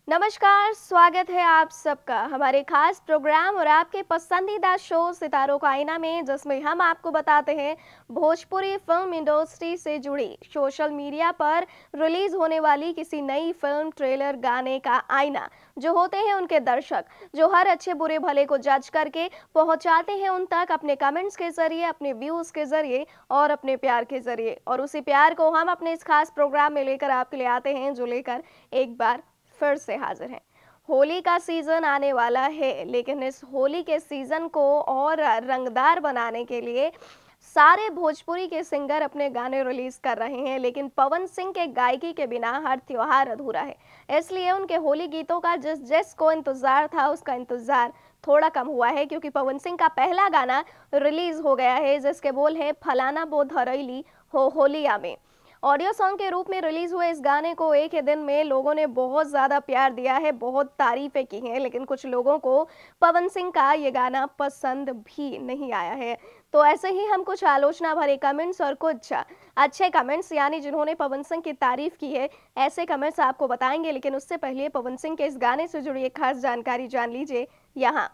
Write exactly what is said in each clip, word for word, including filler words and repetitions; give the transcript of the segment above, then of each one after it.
नमस्कार, स्वागत है आप सबका हमारे खास प्रोग्राम और आपके पसंदीदा शो सितारों का आईना में, जिसमें हम आपको बताते हैं भोजपुरी फिल्म इंडस्ट्री से जुड़ी सोशल मीडिया पर रिलीज होने वाली किसी नई फिल्म, ट्रेलर, गाने का आईना। जो होते हैं उनके दर्शक, जो हर अच्छे बुरे भले को जज करके पहुंचाते हैं उन तक अपने कमेंट्स के जरिए, अपने व्यूज के जरिए और अपने प्यार के जरिए। और उसी प्यार को हम अपने इस खास प्रोग्राम में लेकर आपके लिए आते हैं, जो लेकर एक बार फिर से हाजिर हैं। होली का सीजन आने वाला है, लेकिन इस होली के सीजन को और रंगदार बनाने के लिए सारे भोजपुरी के सिंगर अपने गाने रिलीज कर रहे हैं, लेकिन पवन सिंह के गायकी के बिना हर त्योहार अधूरा है। इसलिए उनके होली गीतों का जिस जिस को इंतजार था, उसका इंतजार थोड़ा कम हुआ है, क्योंकि पवन सिंह का पहला गाना रिलीज हो गया है, जिसके बोल हैं फलाना बो धरैली हो होलिया में। ऑडियो सॉन्ग के रूप में रिलीज हुए इस गाने को एक ही दिन में लोगों ने बहुत ज़्यादा प्यार दिया है, बहुत तारीफें की हैं, लेकिन कुछ लोगों को पवन सिंह का ये गाना पसंद भी नहीं आया है। तो ऐसे ही हम कुछ आलोचना भरे कमेंट्स और कुछ अच्छे कमेंट्स, यानी जिन्होंने पवन सिंह की तारीफ की है, ऐसे कमेंट्स आपको बताएंगे। लेकिन उससे पहले पवन सिंह के इस गाने से जुड़ी एक खास जानकारी जान लीजिए यहाँ।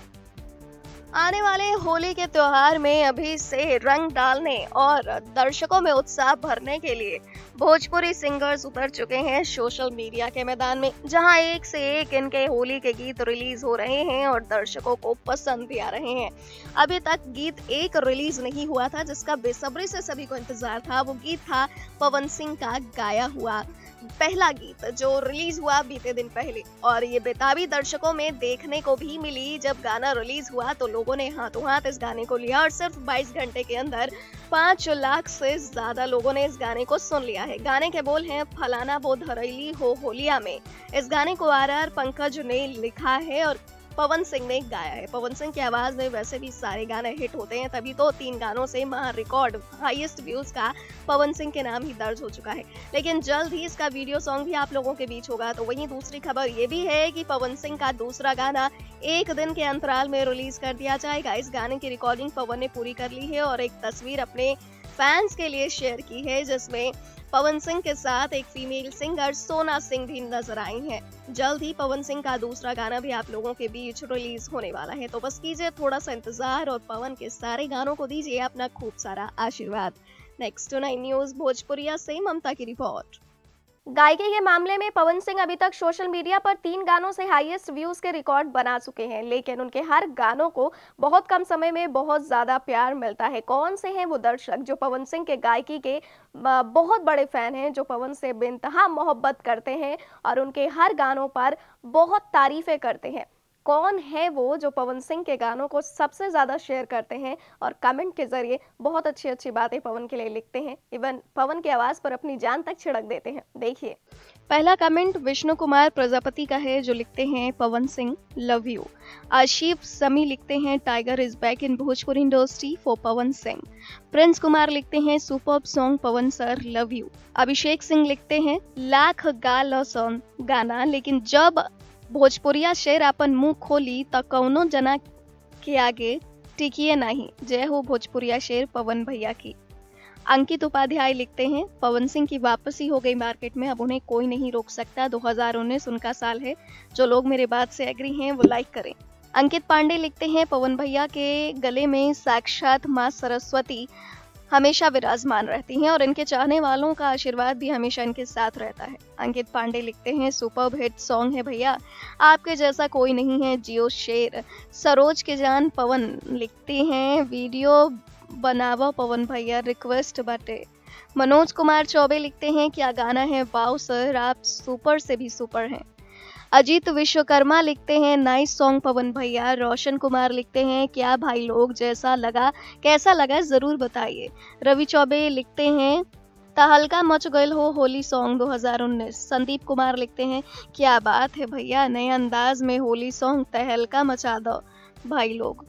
आने वाले होली के त्योहार में अभी से रंग डालने और दर्शकों में उत्साह भरने के लिए भोजपुरी सिंगर्स उतर चुके हैं सोशल मीडिया के मैदान में, जहां एक से एक इनके होली के गीत रिलीज हो रहे हैं और दर्शकों को पसंद भी आ रहे हैं। अभी तक गीत एक रिलीज नहीं हुआ था, जिसका बेसब्री से सभी को इंतजार था। वो गीत था पवन सिंह का गाया हुआ पहला गीत, जो रिलीज हुआ बीते दिन पहले, और ये बेताबी दर्शकों में देखने को भी मिली। जब गाना रिलीज हुआ तो लोगों ने हाथों हाथ इस गाने को लिया और सिर्फ बाईस घंटे के अंदर पाँच लाख से ज्यादा लोगों ने इस गाने को सुन लिया है। गाने के बोल हैं फलाना बो धरैली हो होलिया में। इस गाने को आर आर पंकज ने लिखा है और पवन सिंह ने गाया है। पवन सिंह की आवाज में वैसे भी सारे गाने हिट होते हैं, तभी तो तीन गानों से महा रिकॉर्ड हाईएस्ट व्यूज का पवन सिंह के नाम ही दर्ज हो चुका है। लेकिन जल्द ही इसका वीडियो सॉन्ग भी आप लोगों के बीच होगा। तो वहीं दूसरी खबर ये भी है कि पवन सिंह का दूसरा गाना एक दिन के अंतराल में रिलीज कर दिया जाएगा। इस गाने की रिकॉर्डिंग पवन ने पूरी कर ली है और एक तस्वीर अपने फैंस के लिए शेयर की है, जिसमें पवन सिंह के साथ एक फीमेल सिंगर सोना सिंह भी नजर आई हैं। जल्द ही पवन सिंह का दूसरा गाना भी आप लोगों के बीच रिलीज होने वाला है, तो बस कीजिए थोड़ा सा इंतजार और पवन के सारे गानों को दीजिए अपना खूब सारा आशीर्वाद। Next to nine news Bhojpuriya से ममता की रिपोर्ट। गायकी के मामले में पवन सिंह अभी तक सोशल मीडिया पर तीन गानों से हाईएस्ट व्यूज के रिकॉर्ड बना चुके हैं, लेकिन उनके हर गानों को बहुत कम समय में बहुत ज्यादा प्यार मिलता है। कौन से हैं वो दर्शक जो पवन सिंह के गायकी के बहुत बड़े फैन हैं, जो पवन से बेइंतहा मोहब्बत करते हैं और उनके हर गानों पर बहुत तारीफें करते हैं? कौन है वो जो पवन सिंह के गानों को सबसे ज़्यादा शेयर करते हैं और कमेंट के ज़रिए बहुत अच्छी अच्छी बातें पवन के लिए लिखते हैं, इवन पवन की आवाज़ पर अपनी जान तक छिड़क देते हैं? देखिए, पहला कमेंट विष्णु कुमार प्रजापति का है, जो लिखते हैं पवन सिंह लव यू। आशिफ समी लिखते हैं tiger is back in Bhojpuri industry for Pawan Singh. Prince Kumar लिखते हैं superb song Pawan sir love you. Abhishek Singh लिखते हैं लाख गाल सॉन्ग गाना, लेकिन जब भोजपुरिया शेर अपन मुंह खोली त कौनो जना के आगे टिकिए नहीं, जय हो भोजपुरिया शेर पवन भैया की। अंकित उपाध्याय लिखते हैं पवन सिंह की वापसी हो गई मार्केट में, अब उन्हें कोई नहीं रोक सकता, दो हज़ार उन्नीस उनका साल है। जो लोग मेरे बात से एग्री हैं वो लाइक करें। अंकित पांडे लिखते हैं पवन भैया के गले में साक्षात माँ सरस्वती हमेशा विराजमान रहती हैं और इनके चाहने वालों का आशीर्वाद भी हमेशा इनके साथ रहता है। अंकित पांडे लिखते हैं सुपर्ब हिट सॉन्ग है भैया, आपके जैसा कोई नहीं है, जियो शेर। सरोज के जान पवन लिखते हैं वीडियो बनावा पवन भैया, रिक्वेस्ट बाटे। मनोज कुमार चौबे लिखते हैं क्या गाना है, वाओ सर आप सुपर से भी सुपर हैं। अजीत विश्वकर्मा लिखते हैं नाइस सॉन्ग पवन भैया। रोशन कुमार लिखते हैं क्या भाई लोग, जैसा लगा कैसा लगा जरूर बताइए। रवि चौबे लिखते हैं तहलका मच गयल हो होली सॉन्ग दो हज़ार उन्नीस। संदीप कुमार लिखते हैं क्या बात है भैया, नए अंदाज में होली सॉन्ग तहलका मचा दो भाई लोग।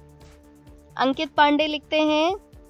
अंकित पांडे लिखते हैं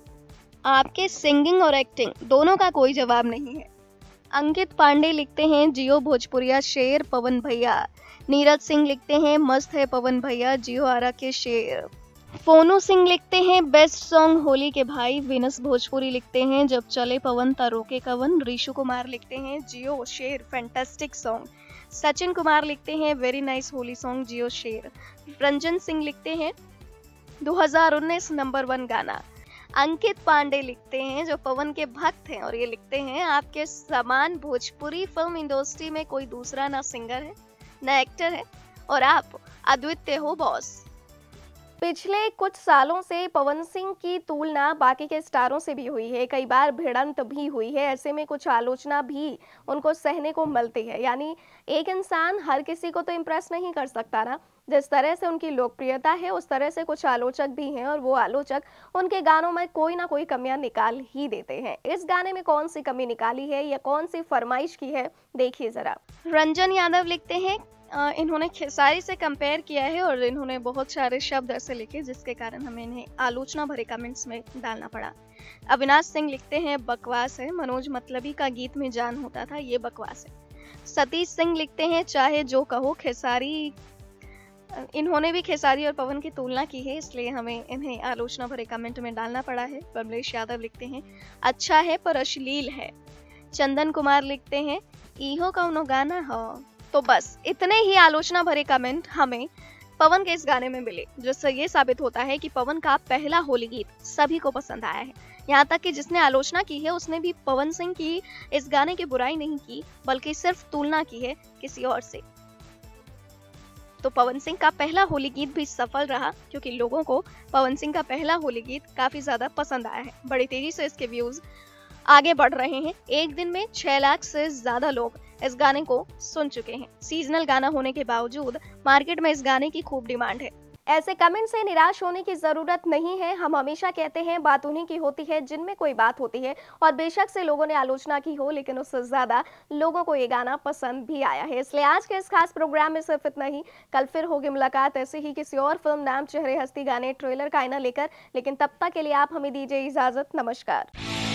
आपके सिंगिंग और एक्टिंग दोनों का कोई जवाब नहीं है। अंकित पांडे लिखते हैं जियो भोजपुरिया शेर पवन भैया। नीरज सिंह लिखते हैं मस्त है पवन भैया, जियो आरा के शेर। फोनू सिंह लिखते हैं बेस्ट सॉन्ग होली के भाई। विनस भोजपुरी लिखते हैं जब चले पवन ता रोके कवन। ऋषु कुमार लिखते हैं जियो शेर फैंटास्टिक सॉन्ग। सचिन कुमार लिखते हैं वेरी नाइस होली सॉन्ग जियो शेर। रंजन सिंह लिखते हैं दो हज़ार उन्नीस नंबर वन गाना। अंकित पांडे लिखते हैं जो पवन के भक्त हैं, और ये लिखते हैं आपके समान भोजपुरी फिल्म इंडस्ट्री में कोई दूसरा ना सिंगर है ना एक्टर है, और आप अद्वितीय हो बॉस। पिछले कुछ सालों से पवन सिंह की तुलना बाकी के स्टारों से भी हुई है, कई बार भिड़ंत भी हुई है। ऐसे में कुछ आलोचना भी उनको सहने को मिलती है। यानी एक इंसान हर किसी को तो इम्प्रेस नहीं कर सकता ना। जिस तरह से उनकी लोकप्रियता है उस तरह से कुछ आलोचक भी हैं, और वो आलोचक उनके गानों में कोई ना कोई कमियां निकाल ही देते हैं। इस गाने में कौन सी कमी निकाली है या कौन सी फरमाइश की है, देखिए जरा। रंजन यादव लिखते हैं अ, इन्होंने खेसारी से कंपेयर किया है और इन्होंने बहुत सारे शब्द ऐसे लिखे जिसके कारण हमें इन्हें आलोचना भरे कमेंट्स में डालना पड़ा। अविनाश सिंह लिखते हैं बकवास है, मनोज मतलबी का गीत में जान होता था, ये बकवास है। सतीश सिंह लिखते हैं चाहे जो कहो खेसारी, इन्होंने भी खेसारी और पवन की तुलना की है, इसलिए हमें इन्हें आलोचना भरे कमेंट में डालना पड़ा है। कमलेश यादव लिखते हैं अच्छा है पर अश्लील है। चंदन कुमार लिखते हैं इहो कौनो गाना हो। तो बस इतने ही आलोचना भरे कमेंट हमें पवन के इस गाने में मिले, जिससे ये साबित होता है कि पवन का पहला होली गीत सभी को पसंद आया है। यहाँ तक कि जिसने आलोचना की है उसने भी पवन सिंह की इस गाने की बुराई नहीं की, बल्कि सिर्फ तुलना की है किसी और से। तो पवन सिंह का पहला होली गीत भी सफल रहा, क्योंकि लोगों को पवन सिंह का पहला होली गीत काफी ज्यादा पसंद आया है। बड़ी तेजी से इसके व्यूज आगे बढ़ रहे हैं। एक दिन में छह लाख से ज्यादा लोग इस गाने को सुन चुके हैं। सीजनल गाना होने के बावजूद मार्केट में इस गाने की खूब डिमांड है। ऐसे कमेंट से निराश होने की जरूरत नहीं है। हम हमेशा कहते हैं बात उन्हीं की होती है जिनमें कोई बात होती है, और बेशक से लोगों ने आलोचना की हो, लेकिन उससे ज्यादा लोगों को ये गाना पसंद भी आया है। इसलिए आज के इस खास प्रोग्राम में सिर्फ इतना ही। कल फिर होगी मुलाकात ऐसे ही किसी और फिल्म नाम चेहरे हस्ती गाने ट्रेलर का आईना लेकर। लेकिन तब तक के लिए आप हमें दीजिए इजाजत। नमस्कार।